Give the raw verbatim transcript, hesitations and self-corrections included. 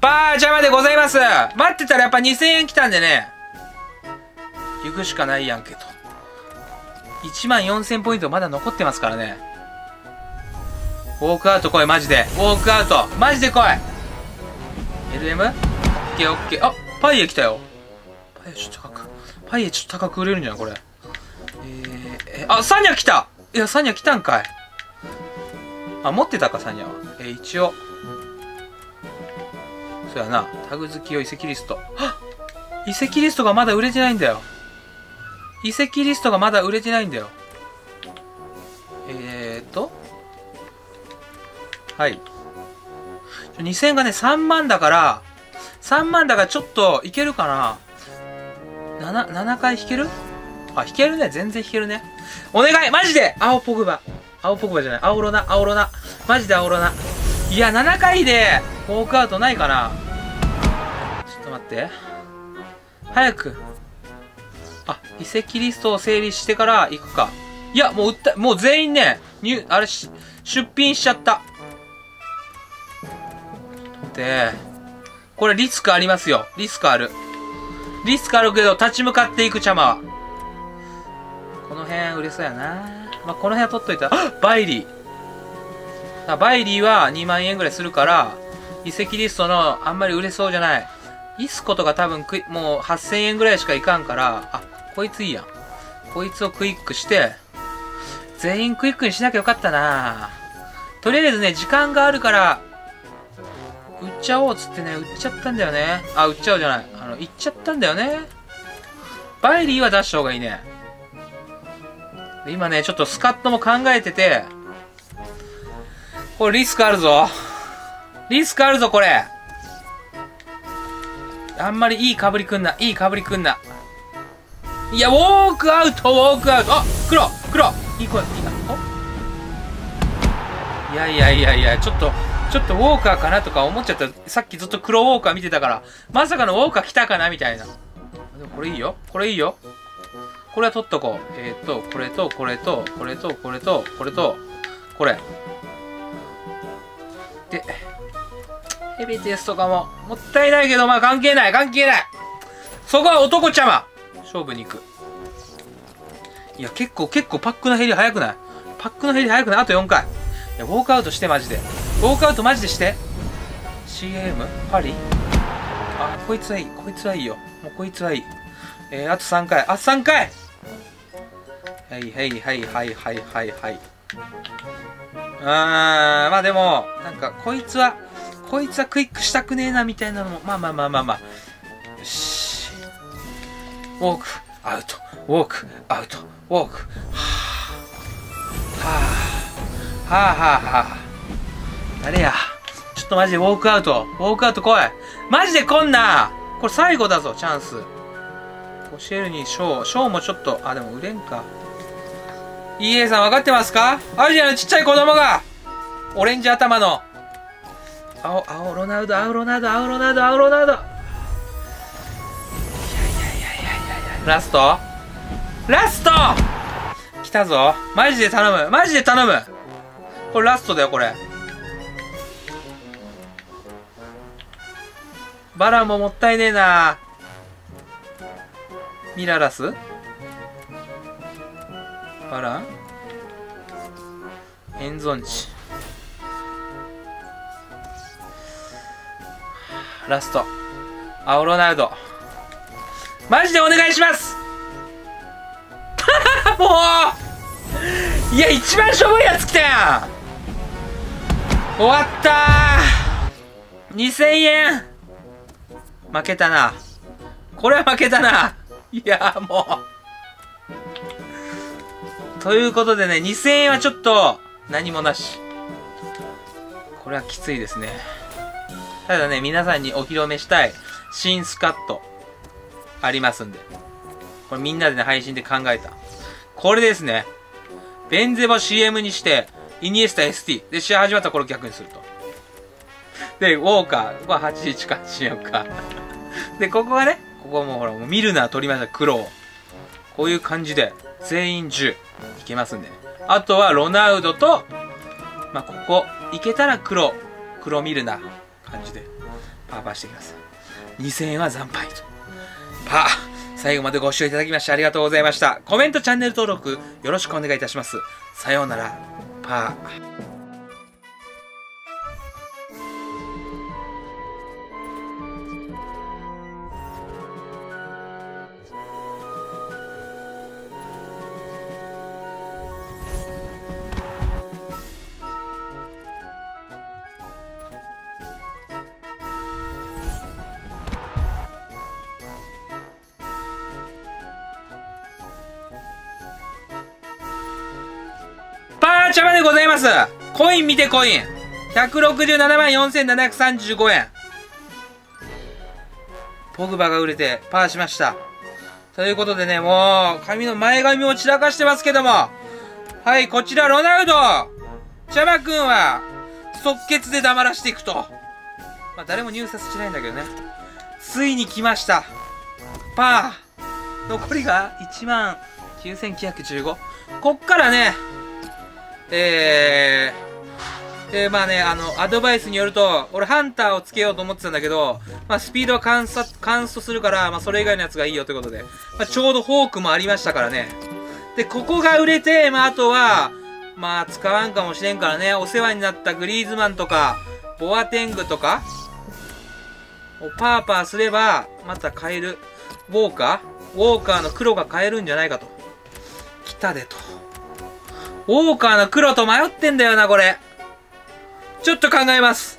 パージャマでございます。待ってたらやっぱにせんえん来たんでね。行くしかないやんけと。いちまんよんせんポイントまだ残ってますからね。ウォークアウト来い、マジで。ウォークアウト。マジで来い。エルエム？ オッケーオッケー。あ、パイエ来たよ。パイエちょっと高く。パイエちょっと高く売れるんじゃないこれ。えー、えー、あ、サニャ来た。いや、サニャ来たんかい。あ、持ってたか、サニャは。えー、一応。そうやな。タグ付き用遺跡リスト。はっ！遺跡リストがまだ売れてないんだよ。遺跡リストがまだ売れてないんだよ。えーと。はい。にせんえんがね、さんまんだから、さんまんだからちょっといけるかな。なな、ななかい引ける？あ、引けるね。全然引けるね。お願いマジで青ポグバ。青ポグバじゃない。青ロナ、青ロナ。マジで青ロナ。いや、ななかいで、ウォークアウトないかな。ちょっと待って。早く。あ、遺跡リストを整理してから行くか。いや、もう売った、もう全員ね、入、あれし、出品しちゃった。で、これリスクありますよ。リスクある。リスクあるけど、立ち向かっていくチャマは。この辺売れそうやな。まあ、この辺は取っといたら、バイリー。バイリーはにまんえんぐらいするから、遺跡リストのあんまり売れそうじゃない。イスコとか多分クイ、もうはっせんえんぐらいしかいかんから、あ、こいついいやん。こいつをクイックして、全員クイックにしなきゃよかったな。とりあえずね、時間があるから、売っちゃおうっつってね、売っちゃったんだよね。あ、売っちゃおうじゃない。あの、売っちゃったんだよね。バイリーは出した方がいいね。で今ね、ちょっとスカットも考えてて、これリスクあるぞ。リスクあるぞ、これ。あんまりいい被りくんな。いい被りくんな。いや、ウォークアウト、ウォークアウト。あ、黒、黒。いい声、いいな。おいやいやいやいや、ちょっと、ちょっとウォーカーかなとか思っちゃった。さっきずっと黒ウォーカー見てたから、まさかのウォーカー来たかなみたいな。でもこれいいよ。これいいよ。これは取っとこう。えっと、これと、これと、これと、これと、これと、これ。で、ヘビテスとかも、もったいないけど、まあ関係ない、関係ない。そこは男ちゃま。勝負に行く。いや、結構、結構パックの減り早くない？パックの減り早くない？あとよんかい。いや、ウォークアウトして、マジで。ウォークアウトマジでして。シーエム？ パリ？あ、こいつはいい。こいつはいいよ。もうこいつはいい。えー、あとさんかい。あ、さんかい！はいはいはいはいはいはいはい。うーん、まあでも、なんか、こいつは、こいつはクイックしたくねえな、みたいなのも、まあまあまあまあまあ。よし。ウォーク、アウト、ウォーク、アウト、ウォーク。はぁ。はぁ。はぁはぁはぁ。誰や。ちょっとマジでウォークアウト。ウォークアウト来い。マジで来んな。これ最後だぞ、チャンス。教えるにショー。ショーもちょっと、あ、でも売れんか。イーエー さん分かってますか？アジアのちっちゃい子供が、オレンジ頭の、青、青ロナウド、青ロナウド、青ロナウド、青ロナウド。いやいやいやいやいやいや。ラスト？ラスト！来たぞ。マジで頼む。マジで頼む。これラストだよ、これ。バランももったいねえな。ミララス？バラン？エンゾンチ。ラスト。青ロナウド。マジでお願いしますもういや、一番しょぼいやつ来たやん。終わったー。にせんえん。負けたな。これは負けたな。いや、もう。ということでね、にせんえんはちょっと、何もなし。これはきついですね。ただね、皆さんにお披露目したい新スカットありますんで。これみんなでね、配信で考えた。これですね。ベンゼバ シーエム にして、イニエスタ エスティー。で、試合始まったらこれ逆にすると。で、ウォーカー。ここははちじゅういちかしようか。で、ここがね、ここもほら、もうミルナー取りました、黒を。こういう感じで、全員じゅういけますんでね。あとはロナウドと、まあ、ここ、いけたら黒、黒ミルナー感じでパーパーしていきます。にせんえんは惨敗と。パー、最後までご視聴いただきましてありがとうございました。コメント、チャンネル登録よろしくお願いいたします。さようなら。パー。パーチャマでございます。コイン見てコイン。ひゃくろくじゅうななまんよんせんななひゃくさんじゅうごえん。ポグバが売れてパーしました。ということでね、もう、髪の前髪を散らかしてますけども。はい、こちらロナウド。チャマくんは、即決で黙らしていくと。まあ、誰も入札しないんだけどね。ついに来ました。パー。残りがいちまんきゅうせんきゅうひゃくじゅうご。こっからね、えー、えー、まあね、あの、アドバイスによると、俺ハンターをつけようと思ってたんだけど、まあスピードはカンサ、カンストするから、まあそれ以外のやつがいいよということで、まあちょうどフォークもありましたからね。で、ここが売れて、まああとは、まあ使わんかもしれんからね、お世話になったグリーズマンとか、ボアテングとか、をパーパーすれば、また買える。ウォーカーウォーカーの黒が買えるんじゃないかと。来たでと。ウォーカーの黒と迷ってんだよな、これ。ちょっと考えます。